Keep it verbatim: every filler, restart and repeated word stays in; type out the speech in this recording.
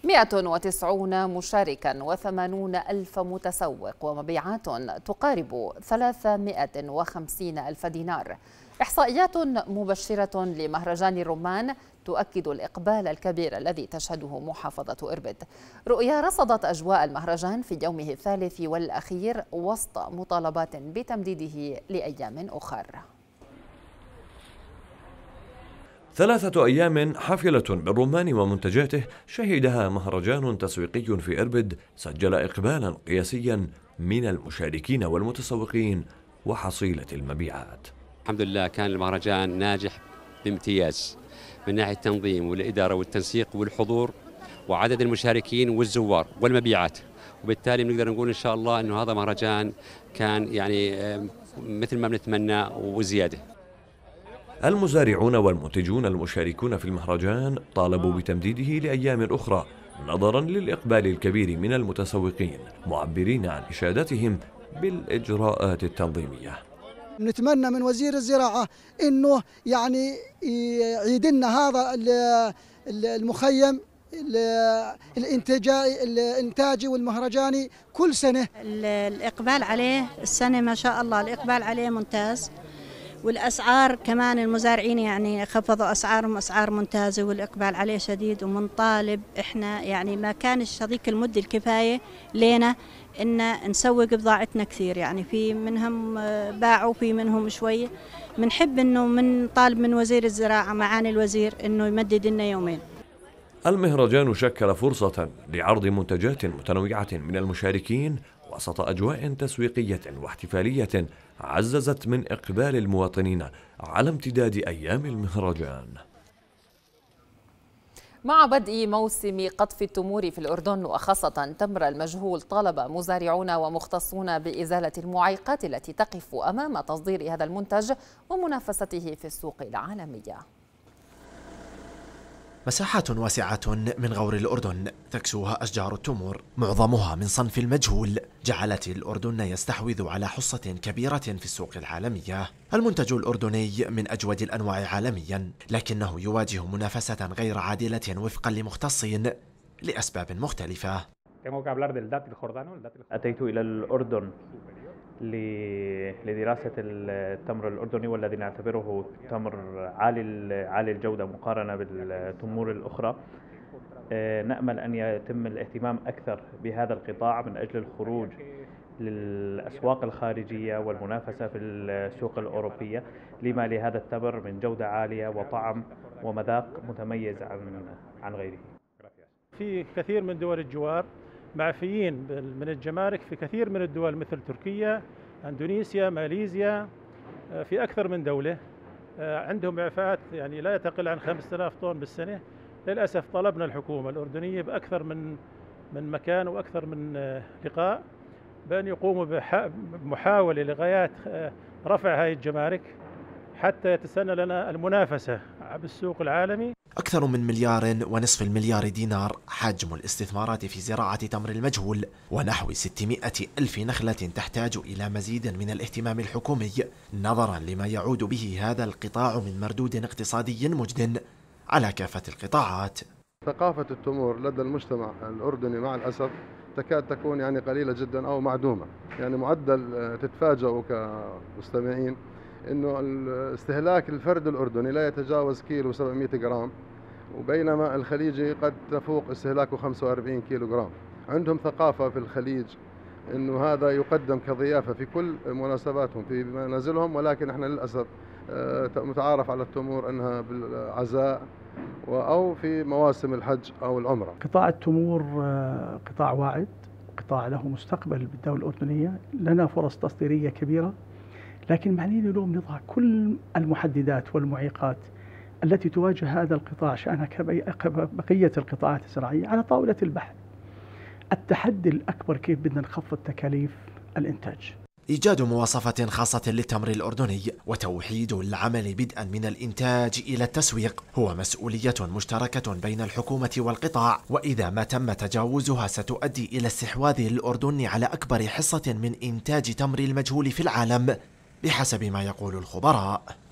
مئة وتسعون مشاركا وثمانون ألف متسوق ومبيعات تقارب ثلاثمئة وخمسين ألف دينار. إحصائيات مبشرة لمهرجان الرمان تؤكد الإقبال الكبير الذي تشهده محافظة إربد. رؤيا رصدت أجواء المهرجان في يومه الثالث والأخير وسط مطالبات بتمديده لأيام أخرى. ثلاثة أيام حافلة بالرمان ومنتجاته شهدها مهرجان تسويقي في إربد سجل إقبالا قياسيا من المشاركين والمتسوقين وحصيلة المبيعات. الحمد لله كان المهرجان ناجح بامتياز من ناحية التنظيم والإدارة والتنسيق والحضور وعدد المشاركين والزوار والمبيعات، وبالتالي نقدر نقول إن شاء الله أنه هذا مهرجان كان يعني مثل ما بنتمنى وزيادة. المزارعون والمنتجون المشاركون في المهرجان طالبوا بتمديده لأيام أخرى نظرا للإقبال الكبير من المتسوقين، معبرين عن إشادتهم بالإجراءات التنظيمية. نتمنى من وزير الزراعة إنه يعني يعيد لنا هذا المخيم الإنتاجي والمهرجاني كل سنة. الإقبال عليه السنة ما شاء الله الإقبال عليه ممتاز، والأسعار كمان المزارعين يعني خفضوا أسعارهم أسعار ممتازة والإقبال عليه شديد، ومنطالب إحنا يعني ما كانش هذيك المدة الكفاية لنا إن نسوق بضاعتنا كثير، يعني في منهم باعوا في منهم شوية. منحب إنه من طالب من وزير الزراعة معاني الوزير إنه يمدد لنا يومين. المهرجان شكل فرصة لعرض منتجات متنوعة من المشاركين وسط أجواء تسويقية واحتفالية عززت من إقبال المواطنين على امتداد أيام المهرجان. مع بدء موسم قطف التمور في الأردن وخاصة تمر المجهول، طالب مزارعون ومختصون بإزالة المعيقات التي تقف أمام تصدير هذا المنتج ومنافسته في السوق العالمية. مساحات واسعة من غور الأردن تكسوها أشجار التمور معظمها من صنف المجهول جعلت الأردن يستحوذ على حصة كبيرة في السوق العالمية. المنتج الأردني من أجود الأنواع عالميا، لكنه يواجه منافسة غير عادلة وفقا لمختصين لأسباب مختلفة. أتيت إلى الأردن لدراسة التمر الأردني والذي نعتبره تمر عالي عالي الجودة مقارنة بالتمور الأخرى. نأمل أن يتم الاهتمام أكثر بهذا القطاع من أجل الخروج للأسواق الخارجية والمنافسة في السوق الأوروبية لما لهذا التمر من جودة عالية وطعم ومذاق متميز عن عن غيره. في كثير من دول الجوار معفيين من الجمارك في كثير من الدول مثل تركيا، اندونيسيا، ماليزيا، في اكثر من دوله عندهم اعفاءات يعني لا تقل عن خمسة آلاف طن بالسنه. للاسف طلبنا الحكومه الاردنيه باكثر من من مكان واكثر من لقاء بان يقوموا بمحاوله لغايات رفع هذه الجمارك حتى يتسنى لنا المنافسه بالسوق العالمي. أكثر من مليار ونصف المليار دينار حجم الاستثمارات في زراعة تمر المجهول، ونحو ستمائة ألف نخلة تحتاج إلى مزيد من الاهتمام الحكومي نظرا لما يعود به هذا القطاع من مردود اقتصادي مجد على كافة القطاعات. ثقافة التمور لدى المجتمع الأردني مع الأسف تكاد تكون يعني قليلة جدا أو معدومة. يعني معدل تتفاجئوا كمستمعين إنه استهلاك الفرد الأردني لا يتجاوز كيلو سبعمائة جرام، وبينما الخليجي قد تفوق استهلاكه خمسة وأربعين كيلو جرام. عندهم ثقافة في الخليج إنه هذا يقدم كضيافة في كل مناسباتهم في منازلهم، ولكن احنا للأسف متعارف على التمور أنها بالعزاء أو في مواسم الحج أو العمرة. قطاع التمور قطاع واعد، قطاع له مستقبل بالدولة الأردنية، لنا فرص تصديرية كبيرة، لكن معنينا اليوم نضع كل المحددات والمعيقات التي تواجه هذا القطاع شأنها كبقية القطاعات الزراعية على طاولة البحث. التحدي الأكبر كيف بدنا نخفض تكاليف الإنتاج. إيجاد مواصفة خاصة للتمر الأردني وتوحيد العمل بدءا من الإنتاج إلى التسويق هو مسؤولية مشتركة بين الحكومة والقطاع، وإذا ما تم تجاوزها ستؤدي إلى استحواذ الأردن على أكبر حصة من إنتاج تمر المجهول في العالم بحسب ما يقول الخبراء.